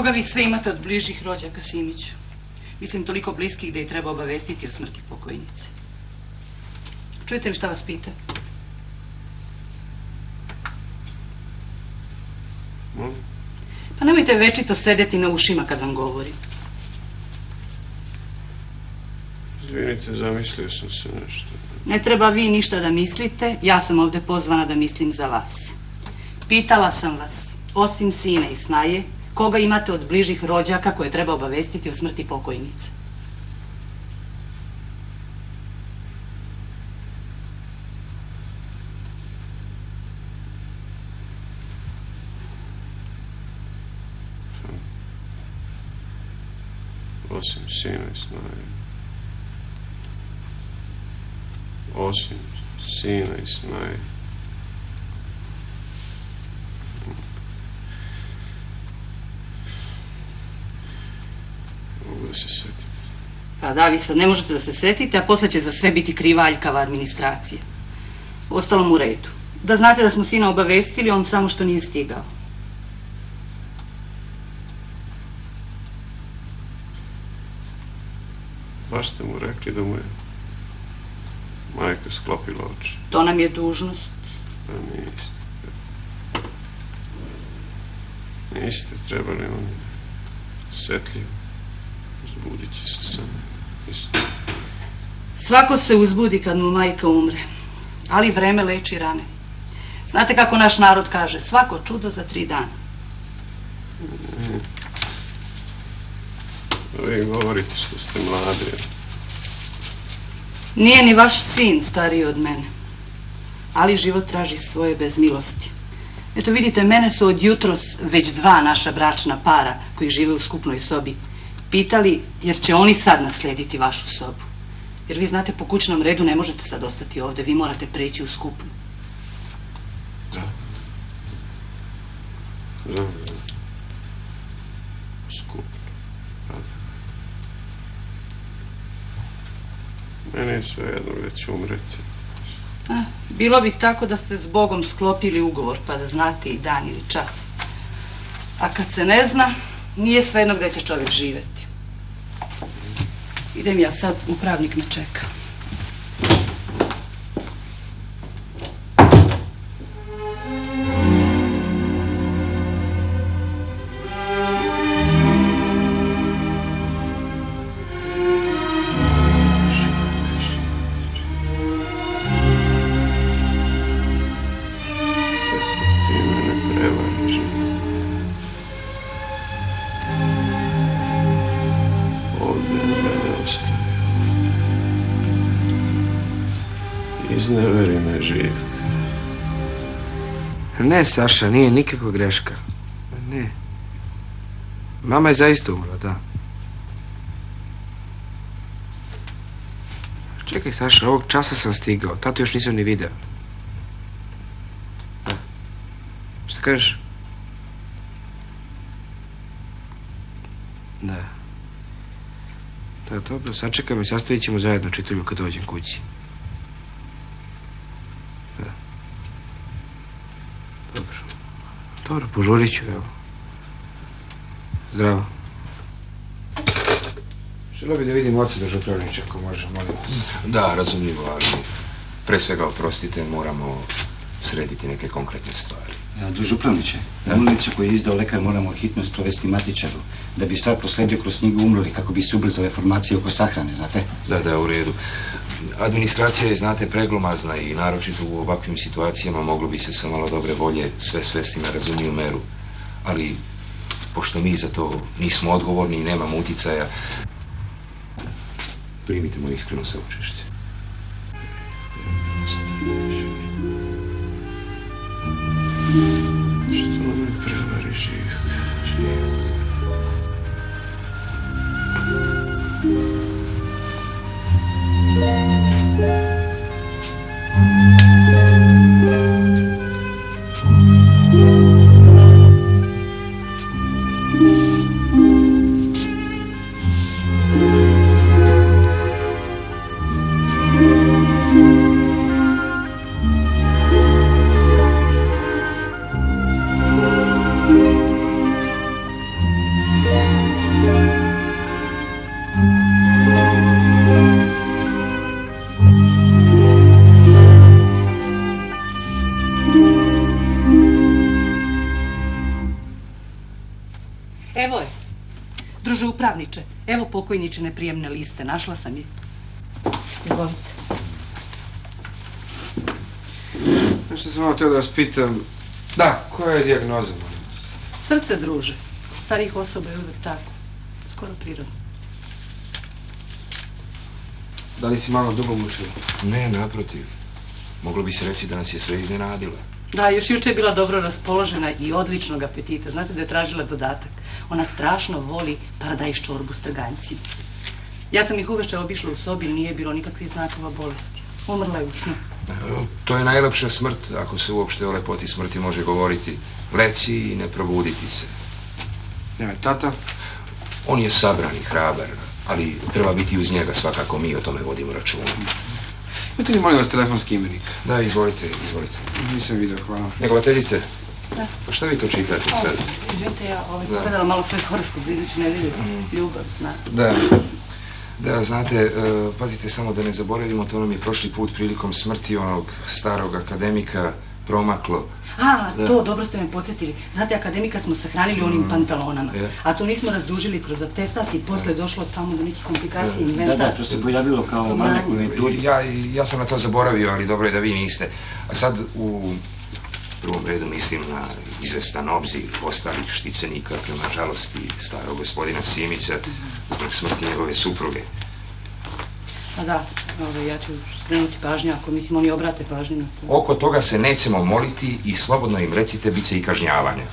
Koga vi sve imate od bližih rođaka, Simiću? Mislim, toliko bliskih da je treba obavestiti o smrti pokojnice. Čujete li šta vas pita? Pa nemojte večito sedeti na ušima kad vam govori. Izvinite, zamislio sam se nešto. Ne treba vi ništa da mislite, ja sam ovdje pozvana da mislim za vas. Pitala sam vas, osim sina i snaje, koga imate od bližih rođaka koje treba obavestiti o smrti pokojnice? Osim sina i snaje. Osim sina i snaje. Mogu da se setim. Pa da, vi sad ne možete da se setite, a posle će za sve biti kriva aljkava administracija. Ostalom u redu. Da znate da smo sina obavestili, on samo što nije stigao. Baš ste mu rekli da mu je majka sklopila oči. To nam je dužnost. Pa niste. Niste trebali, on je setljiv. Uzbudit će se sam. Svako se uzbudi kad mu majka umre, ali vreme leči rane. Znate kako naš narod kaže, svako čudo za 3 dana. Vi govorite što ste mladi. Nije ni vaš sin stariji od mene, ali život traži svoje bez milosti. Eto vidite, mene su od jutros već 2 naša bračna para koji žive u skupnoj sobi pitali jer će oni sad naslediti vašu sobu. Jer vi znate, po kućnom redu ne možete sad ostati ovdje, vi morate preći u skupnu. Da. Znam. Skupnu. Meni je sve jedno već umreti. Bilo bi tako da ste s Bogom sklopili ugovor, pa da znate i dan ili čas. A kad se ne zna, nije svejedno gdje će čovjek živjeti. Idem ja sad, upravnik me čeka. Izneveri me, Živka. Ne, Saša, nije nikakva greška. Ne. Mama je zaista umrla, da. Čekaj, Saša, ovog časa sam stigao. Tatu još nisam ni video. Da. Šta kažeš? Da. Da, dobro, sačekaj me, sastavit ćemo zajedno čitulju kad dođem kući. Da. Dobro. Dobro, požurit ću, evo. Zdravo. Želio bi da vidim oca državniče, ako može, molim vas. Da, razumljivo, ali pre svega, oprostite, moramo srediti neke konkretne stvari. Državniče, umrlicu koju je izdao lekar moramo hitno sprovesti matičaru, da bi stvar prosledio kroz knjigu umrlih, kako bi se ubrzale formacije oko sahrane, znate? Da, u redu. Administracija je, znate, preglomazna i naročito u ovakvim situacijama moglo bi se sa malo dobre volje sve svesti na razumljivu meru. Ali, pošto mi za to nismo odgovorni i nemamo uticaja, primite moje iskreno saučešće. Što me prevari, Živka? upravniče. Evo pokojničine prijemne liste, našla sam je. Izvolite. Nešto sam malo teo da vas pitam. Da, koja je dijagnoza? Srce, druže. Starih osoba je uvijek tako. Skoro prirodno. Da li si malo dugo mučila? Ne, naprotiv. Moglo bi se reći da nas je sve iznenadila. Da, još juče je bila dobro raspoložena i odličnog apetita. Znate da je tražila dodatak. Ona strašno voli paradajz čorbu s trganjcima. Ja sam ih uveče obišla u sobi, nije bilo nikakvih znakova bolesti. Umrla je u snu. To je najlepša smrt, ako se uopšte o lepoti smrti može govoriti. Leci i ne probuditi se. Ja, tata? On je sabran i hrabar, ali treba biti uz njega svakako, mi o tome vodimo računa. Imate li, molim vas, telefonski imenik? Da, izvolite. Nisam vidio, hvala. Njegovateljice? Da. Pa šta vi to čitate sad? Izvinite, ja pogledala malo svoj horoskop za iduću nedelju. Ljubav, znate. Da, znate, pazite samo da ne zaboravimo, to nam je prošli put prilikom smrti onog starog akademika promaklo. To, dobro ste me podsjetili. Znate, akademika smo sahranili onim pantalonama, a to nismo razdužili kroz atestat i posle došlo tamo do nekih komplikacija i inventar. Da, to se pojavilo kao manjak u inventuri. Ja sam na to zaboravio, ali dobro je da vi niste. A sad u prvom redu mislim na izvestan obzir ostalih štićenika prema žalosti starog gospodina Simića zbog smrti njegove supruge. Pa da, ja ću skrenuti pažnju, ako mislim oni obrate pažnju na to. Oko toga se nećemo moliti i slobodno im recite, bit će i kažnjavanja.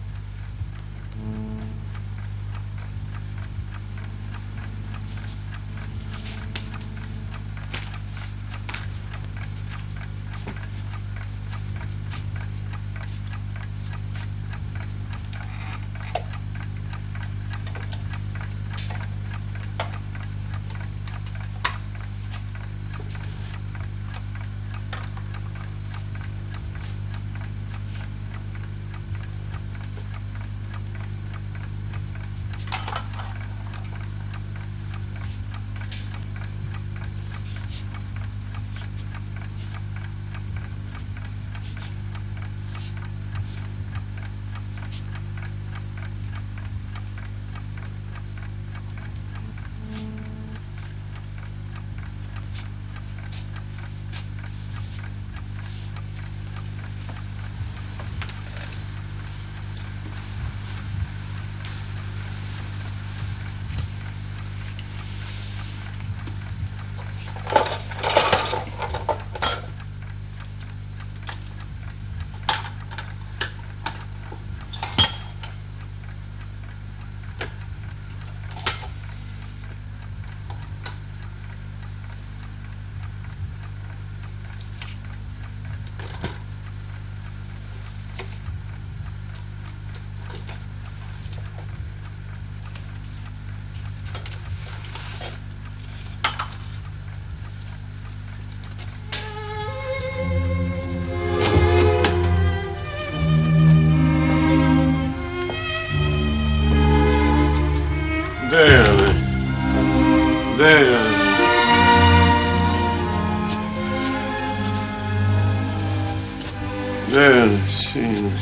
Dejan, sine.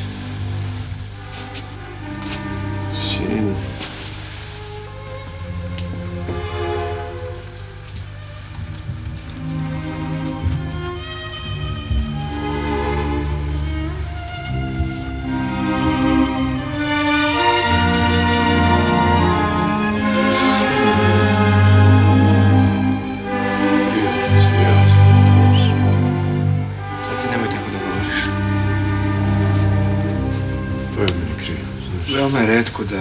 Sine. Veoma je retko da...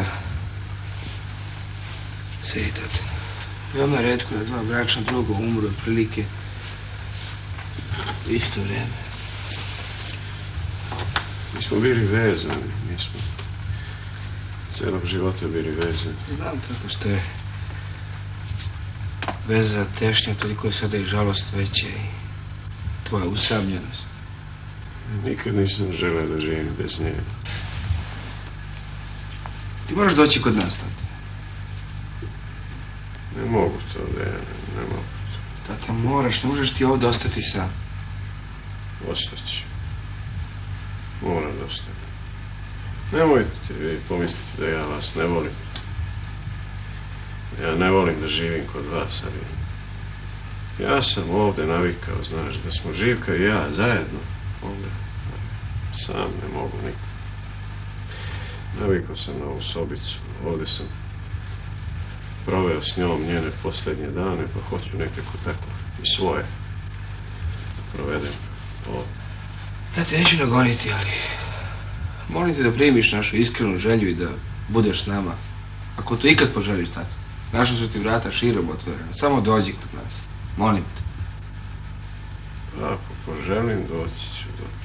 Sedi, tate. Veoma je retko da dva bračna druga umru otprilike u isto vrijeme. Mi smo bili vezani, mi smo celog života bili vezani. Znam, tako što je veza tešnja, toliko je sada i žalost veća i tvoja usamljenost. Nikad nisam želeo da živim bez nje. Ti moraš doći kod nas, tate. Ne mogu to, Dejan, ne mogu to. Tate, moraš, ne možeš ti ovdje ostati sam. Ostaću. Moram da ostanem. Nemojte vi pomisliti da ja vas ne volim. Ja ne volim da živim kod vas, ali ja sam ovdje navikao, znaš, da smo Živka i ja zajedno ovdje. Sam ne mogu nikad. Navikao sam na ovu sobicu, ovdje sam proveo s njom njene posljednje dane, pa hoću nekako tako i svoje provedem ovdje. Ja te neću nagoniti, ali molim te da primiš našu iskrenu želju i da budeš s nama. Ako to ikad poželiš, tato. Naša su ti vrata širom otvorena. Samo dođi kod nas. Molim te. Ako poželim, doći ću, dobro.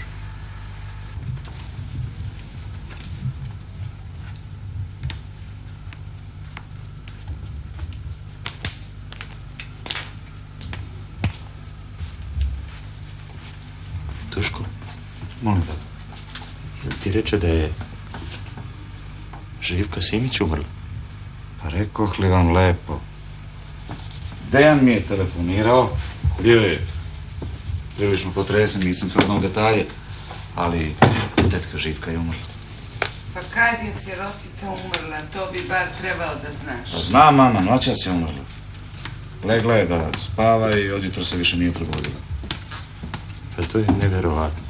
Duško, Molim vas. jel ti reče da je Živka Simić umrla? Pa rekoh li vam lepo. Dejan mi je telefonirao. Bio je prilično potresen, nisam saznao detalje. Ali tetka Živka je umrla. Pa kad je sirotica umrla, to bi bar trebao da znaš. Pa znam, mama, noćas je umrla. Legla je da spava i odjutro se više nije probudila. Pa to je nevjerovatno.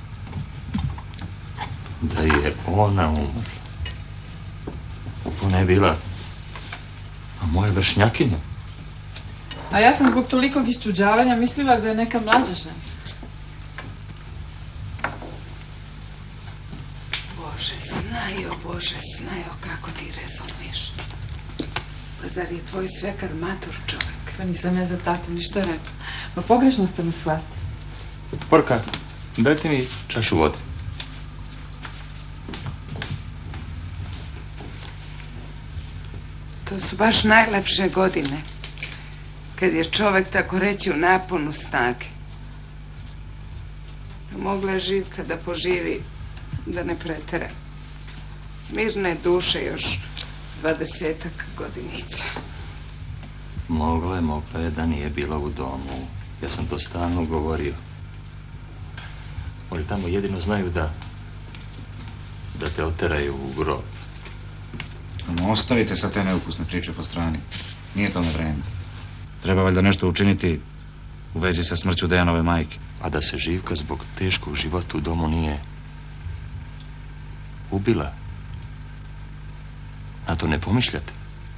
Da je ona umrla. Ona je bila moja vršnjakinja. A ja sam zbog tolikog iščuđavanja mislila da je neka mlađa žena. Bože, Bože, snajo, kako ti rezonuješ. Pa zar je tvoj svekar mator čovjek? Pa nisam ja za tatu ništa rekla. Ma pogrešno ste me shvatili. Porka, dajte mi čašu vode. To su baš najlepše godine. Kad je čovjek, tako reći, u naponu snage. Mogla je Živka da poživi, da ne pretera. Mirne duše još 20-ak godinica. Mogla je da nije bila u domu. Ja sam to stalno govorio. Oni tamo jedino znaju da te oteraju u grob. No, ostavite sad te neukusne priče po strani. Nije to na vreme. Treba valjda nešto učiniti u vezi sa smrću Dejanove majke. A da se Živka zbog teškog života u domu nije ubila. A to ne pomišljate?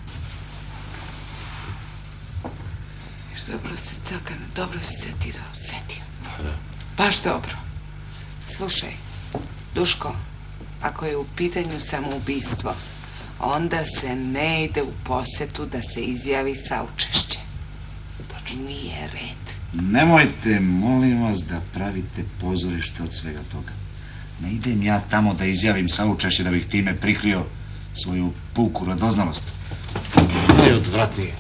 Viš, dobro se cakano, dobro si se ti osjetio. Pa da. Baš dobro. Slušaj, Duško, ako je u pitanju samoubistvo, onda se ne ide u posjetu da se izjavi saučešće. To nije red. Nemojte, molim vas, da pravite pozorište od svega toga. Ne idem ja tamo da izjavim saučešće da bih time prikrio svoju puku radoznalost. Najodvratnije.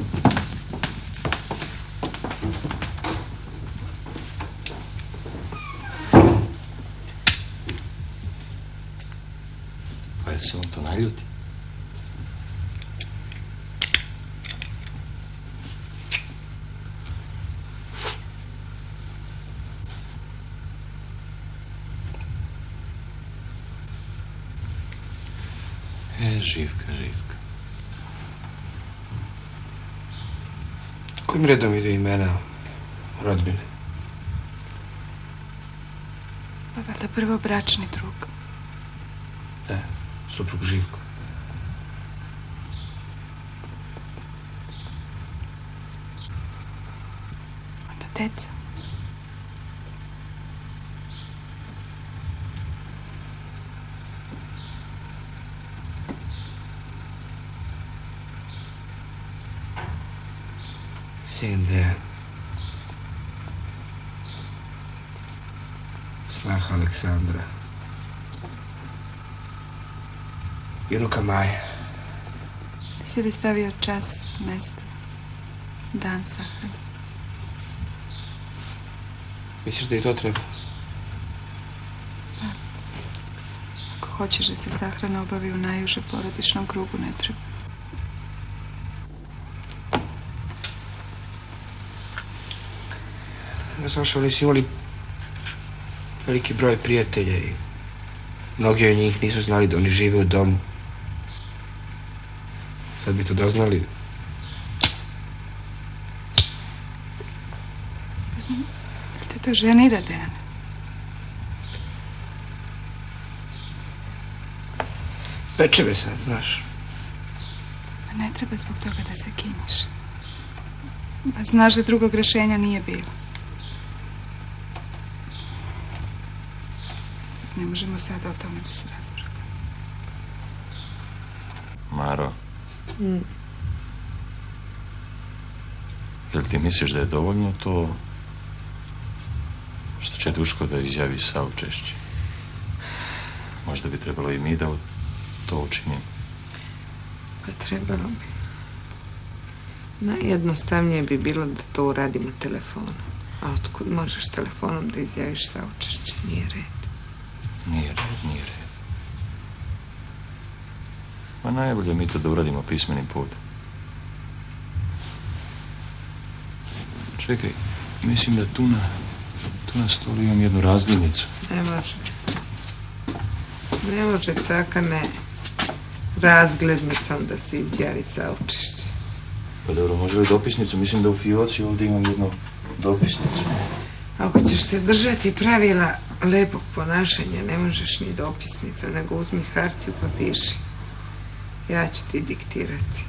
Pa jel se on to naljuti? Živka. Kojim redom ide imena rodbine? Pa valjda prvo bračni drug. Suprug Živko. Onda deca. Sin Dejan. Snaha Aleksandra. I unuka Maja. Si li stavio čas, mjesto, dan sahrane? Misliš da i to treba? Ako hoćeš da se sahrana obavi u najuže porodičnom krugu, ne treba. Ja znam što oni su imali veliki broj prijatelja i mnogi od njih nisu znali da oni žive u domu. Sad bi to doznali, Pa znam, jel te to ženira, Dejan? Peče me sad, znaš. Pa ne treba zbog toga da se kinješ. Pa znaš da drugog rešenja nije bilo. Sad ne možemo sada o tome da se raspravljamo. Maro. Jel ti misliš da je dovoljno to što će Duško da izjavi saučešće? Možda bi trebalo i mi da to učinimo. Pa trebalo bi. Najjednostavnije bi bilo da to uradimo telefonom. A otkud možeš telefonom da izjaviš saučešće? Nije red. Nije red. Ma najbolje mi to da uradimo pismenim putem. Čekaj, mislim da tu na stolu imam jednu razglednicu. Ne može. Ne može, Cakane, razglednicom da se izjavi saučešće. Pa dobro, može li dopisnicu? Mislim da u fioci ovdje imam jednu dopisnicu. Ako ćeš se držati pravila lepog ponašanja, ne možeš ni dopisnicu, nego uzmi hartiju pa piši. Ja ću ti diktirati.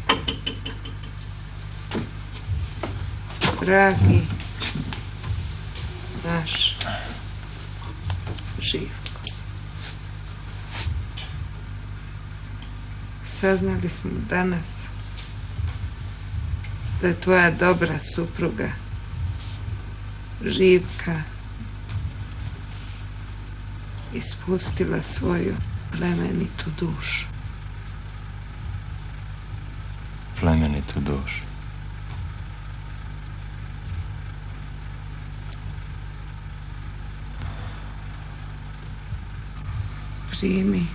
Dragi naš Živko, saznali smo danas da je tvoja dobra supruga Živka ispustila svoju plemenitu dušu. Plemenitu dušu. Primi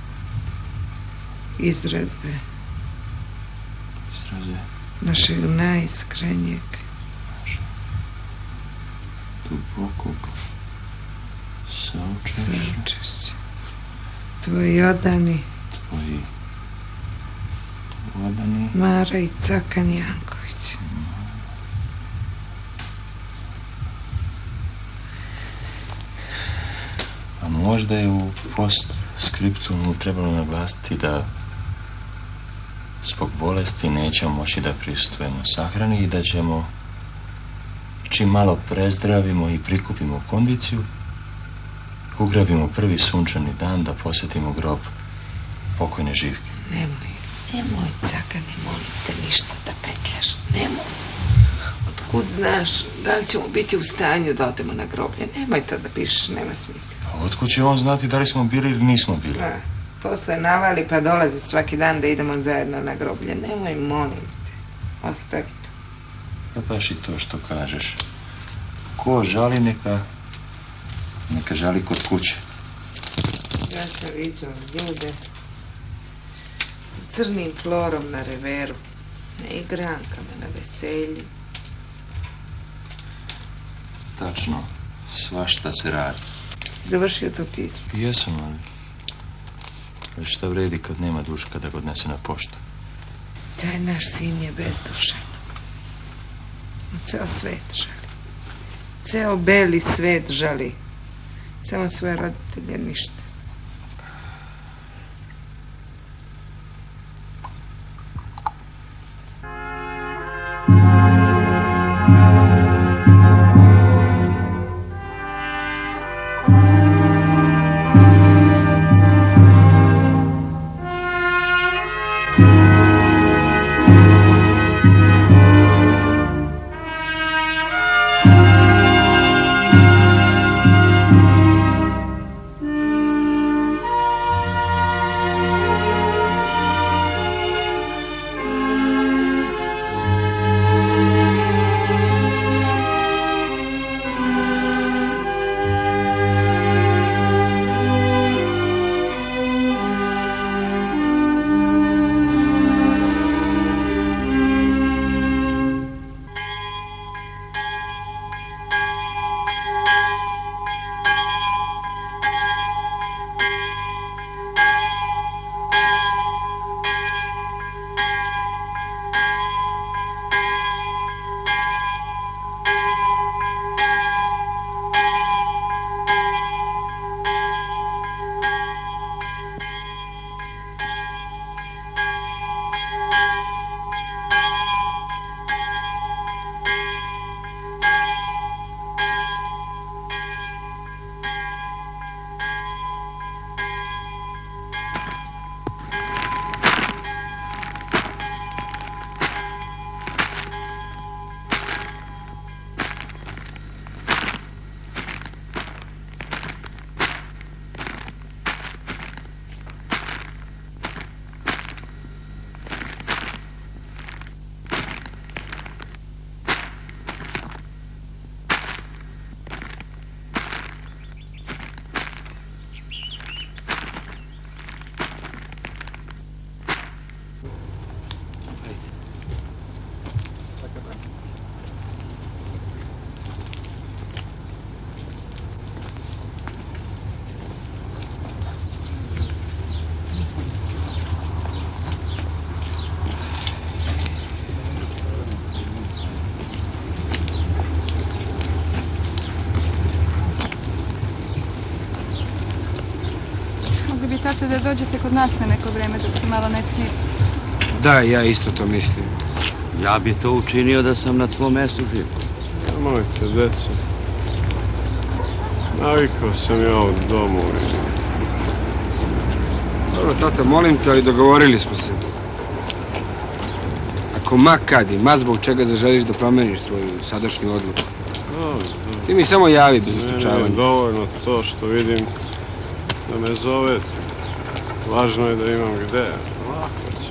izraze našeg najiskrenijeg, dubokog saučešća. Tvoji odani Mara i Cakan Janković. A možda je u postskriptumu trebalo naglasiti da zbog bolesti nećemo moći da prisustujemo sahrani i da ćemo, čim malo prezdravimo i prikupimo kondiciju, ugrabimo prvi sunčani dan da posjetimo grob pokojne Živke. Nemoj, Cakane, molim te, ništa da petljaš. Nemoj. Otkud znaš da li ćemo biti u stanju da odemo na groblje? Nemoj to da pišeš, nema smisla. A otkud će on znati da li smo bili ili nismo bili? Posle navali pa dolazi svaki dan da idemo zajedno na groblje. Nemoj, molim te. Ostavi to. Pa baš i to što kažeš. Ko žali, neka žali kod kuće. Ja sam viđala ljude sa crnim florom na reveru, na igrankama, na veselju. Tačno, svašta se radi. Završio to pismo? Jesam, ali šta vredi kad nema Duška da ga odnese na poštu? Taj naš sin je bezdušan. Ceo svet žali. Ceo beli svet žali. Samo svoje roditelje ništa. tate, da dođete kod nas na neko vreme dok se malo ne smiri. Da, ja isto to mislim. Ja bi to učinio da sam na tvom mjestu živ. Nemojte, deca. Navikao sam ja u domu. Dobro, tata, molim te, ali dogovorili smo se. Ako ma kad i ma zbog čega zaželiš da promeniš svoju sadašnju odluku, ti mi samo javi bez ustučavanja. Ne, dovoljno to što vidim da me zovete. Važno je da imam gde. Lako će.